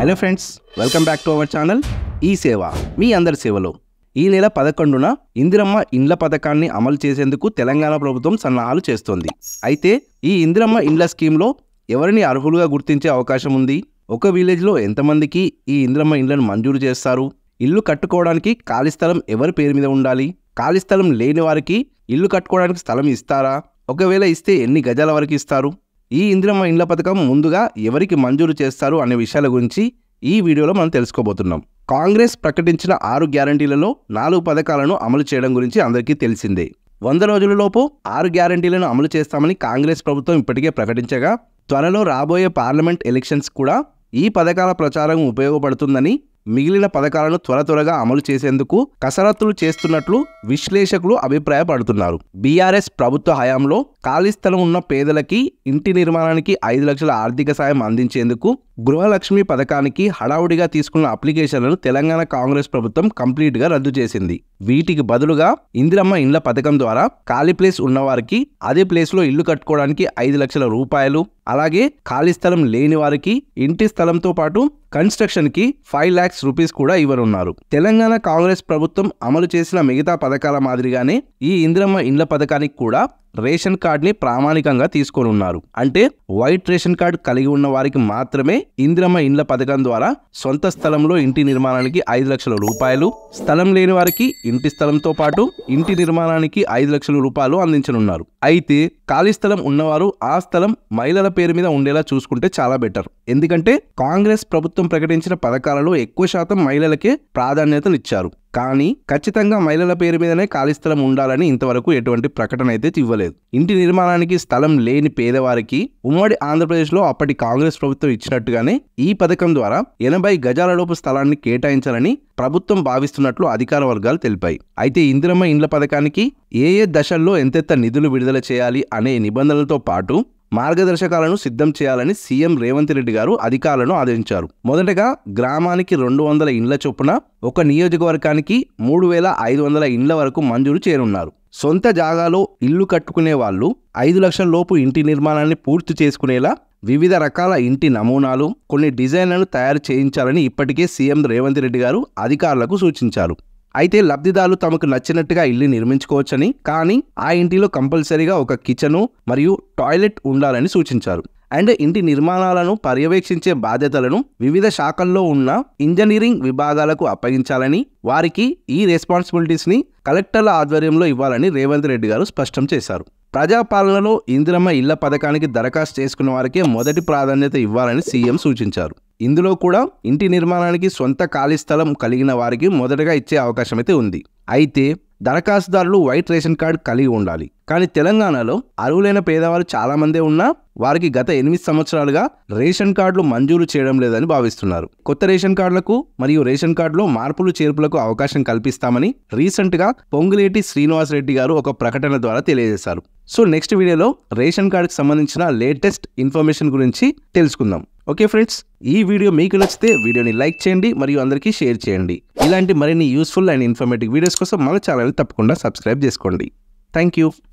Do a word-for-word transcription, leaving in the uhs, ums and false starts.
Hello friends, welcome back to our channel ఈ సేవ మీ అందరి సేవలో. ఈ నెల పదకొండున ఇందిరమ్మ ఇండ్ల పథకాన్ని అమలు చేసేందుకు తెలంగాణ ప్రభుత్వం సన్నాహాలు చేస్తోంది. అయితే ఈ ఇందిరమ్మ ఇండ్ల స్కీమ్లో ఎవరిని అర్హులుగా గుర్తించే అవకాశం ఉంది? ఒక విలేజ్లో ఎంతమందికి ఈ ఇందిరమ్మ ఇండ్లను మంజూరు చేస్తారు? ఇల్లు కట్టుకోవడానికి ఖాళీ స్థలం ఎవరి పేరు మీద ఉండాలి? ఖాళీ స్థలం లేని వారికి ఇల్లు కట్టుకోవడానికి స్థలం ఇస్తారా? ఒకవేళ ఇస్తే ఎన్ని గజాల వరకు ఇస్తారు? ఈ ఇందిరమ్మ ఇండ్ల పథకం ముందుగా ఎవరికి మంజూరు చేస్తారు అనే విషయాల గురించి ఈ వీడియోలో మనం తెలుసుకోబోతున్నాం. కాంగ్రెస్ ప్రకటించిన ఆరు గ్యారంటీలలో నాలుగు పథకాలను అమలు చేయడం గురించి అందరికీ తెలిసిందే. వంద రోజులలోపు ఆరు గ్యారంటీలను అమలు చేస్తామని కాంగ్రెస్ ప్రభుత్వం ఇప్పటికే ప్రకటించగా, త్వరలో రాబోయే పార్లమెంట్ ఎలక్షన్స్ కూడా ఈ పథకాల ప్రచారం ఉపయోగపడుతుందని, మిగిలిన పథకాలను త్వర త్వరగా అమలు చేసేందుకు కసరత్తులు చేస్తున్నట్లు విశ్లేషకులు అభిప్రాయపడుతున్నారు. బీఆర్ఎస్ ప్రభుత్వ హయాంలో ఖాళీ స్థలం ఉన్న పేదలకి ఇంటి నిర్మాణానికి ఐదు లక్షల ఆర్థిక సాయం అందించేందుకు గృహలక్ష్మి పథకానికి హడావుడిగా తీసుకున్న అప్లికేషన్లను తెలంగాణ కాంగ్రెస్ ప్రభుత్వం కంప్లీట్ గా రద్దు చేసింది. వీటికి బదులుగా ఇందిరమ్మ ఇండ్ల పథకం ద్వారా ఖాళీ ప్లేస్ ఉన్నవారికి అదే ప్లేస్ లో ఇల్లు కట్టుకోవడానికి ఐదు లక్షల రూపాయలు, అలాగే ఖాళీ స్థలం లేని వారికి ఇంటి స్థలంతో పాటు కన్స్ట్రక్షన్ కి ఫైవ్ లాక్స్ రూపీస్ కూడా ఇవ్వనున్నారు. తెలంగాణ కాంగ్రెస్ ప్రభుత్వం అమలు చేసిన మిగతా పథకాల మాదిరిగానే ఈ ఇందిరమ్మ ఇండ్ల పథకానికి కూడా రేషన్ కార్డ్ ని ప్రామాణికంగా తీసుకోనున్నారు. అంటే వైట్ రేషన్ కార్డ్ కలిగి ఉన్న వారికి మాత్రమే ఇందిరమ్మ ఇండ్ల పథకం ద్వారా సొంత స్థలంలో ఇంటి నిర్మాణానికి ఐదు లక్షల రూపాయలు, స్థలం లేని వారికి ఇంటి స్థలంతో పాటు ఇంటి నిర్మాణానికి ఐదు లక్షల రూపాయలు అందించనున్నారు. అయితే ఖాళీ స్థలం ఉన్నవారు ఆ స్థలం మహిళల పేరు మీద ఉండేలా చూసుకుంటే చాలా బెటర్. ఎందుకంటే కాంగ్రెస్ ప్రభుత్వం ప్రకటించిన పథకాలలో ఎక్కువ శాతం మహిళలకే ప్రాధాన్యతనిచ్చారు. కానీ ఖచ్చితంగా మహిళల పేరు మీదనే ఖాళీ స్థలం ఉండాలని ఇంతవరకు ఎటువంటి ప్రకటన అయితే ఇవ్వలేదు. ఇంటి నిర్మాణానికి స్థలం లేని పేదవారికి ఉమ్మడి ఆంధ్రప్రదేశ్లో అప్పటి కాంగ్రెస్ ప్రభుత్వం ఇచ్చినట్టుగానే ఈ పథకం ద్వారా ఎనభై గజాలలోపు స్థలాన్ని కేటాయించాలని ప్రభుత్వం భావిస్తున్నట్లు అధికార వర్గాలు తెలిపాయి. అయితే ఇందిరమ్మ ఇండ్ల పథకానికి ఏ ఏ దశల్లో ఎంతెంత నిధులు విడుదల చేయాలి అనే నిబంధనలతో పాటు మార్గదర్శకాలను సిద్ధం చేయాలని సీఎం రేవంత్ రెడ్డి గారు అధికారులను ఆదేశించారు. మొదటగా గ్రామానికి రెండు వందల ఇండ్ల చొప్పున ఒక నియోజకవర్గానికి మూడు వేల ఐదు వందల ఇండ్ల వరకు మంజూరు చేయనున్నారు. సొంత జాగాలో ఇల్లు కట్టుకునే వాళ్ళు ఐదు లక్షల లోపు ఇంటి నిర్మాణాన్ని పూర్తి చేసుకునేలా వివిధ రకాల ఇంటి నమూనాలు, కొన్ని డిజైన్లను తయారు చేయించాలని ఇప్పటికే సీఎం రేవంత్ రెడ్డి గారు అధికారులకు సూచించారు. అయితే లబ్ధిదారులు తమకు నచ్చినట్టుగా ఇల్లు నిర్మించుకోవచ్చని, కానీ ఆ ఇంటిలో కంపల్సరీగా ఒక కిచెను మరియు టాయిలెట్ ఉండాలని సూచించారు. అండ్ ఇంటి నిర్మాణాలను పర్యవేక్షించే బాధ్యతలను వివిధ శాఖల్లో ఉన్న ఇంజనీరింగ్ విభాగాలకు అప్పగించాలని, వారికి ఈ రెస్పాన్సిబిలిటీస్ ని కలెక్టర్ల ఆధ్వర్యంలో ఇవ్వాలని రేవంత్ రెడ్డి గారు స్పష్టం చేశారు. ప్రజాపాలనలో ఇందిరమ్మ ఇళ్ల పథకానికి దరఖాస్తు చేసుకున్న వారికే మొదటి ప్రాధాన్యత ఇవ్వాలని సీఎం సూచించారు. ఇందులో కూడా ఇంటి నిర్మాణానికి సొంత ఖాళీ స్థలం కలిగిన వారికి మొదటగా ఇచ్చే అవకాశం అయితే ఉంది. అయితే దరఖాస్తుదారులు వైట్ రేషన్ కార్డు కలిగి ఉండాలి. కానీ తెలంగాణలో అర్హులైన పేదవారు చాలా మందే ఉన్నా వారికి గత ఎనిమిది సంవత్సరాలుగా రేషన్ కార్డులు మంజూరు చేయడం లేదని భావిస్తున్నారు. కొత్త రేషన్ కార్డులకు మరియు రేషన్ కార్డులో మార్పులు చేర్పులకు అవకాశం కల్పిస్తామని రీసెంట్ గా పొంగులేటి శ్రీనివాస్ రెడ్డి గారు ఒక ప్రకటన ద్వారా తెలియజేశారు. సో నెక్స్ట్ వీడియోలో రేషన్ కార్డుకి సంబంధించిన లేటెస్ట్ ఇన్ఫర్మేషన్ గురించి తెలుసుకుందాం. ఓకే ఫ్రెండ్స్, ఈ వీడియో మీకు నచ్చితే వీడియోని లైక్ చేయండి మరియు అందరికీ షేర్ చేయండి. ఇలాంటి మరిన్ని యూస్ఫుల్ అండ్ ఇన్ఫర్మేటివ్ వీడియోస్ కోసం మన ఛానల్ని తప్పకుండా సబ్స్క్రైబ్ చేసుకోండి. Thank you.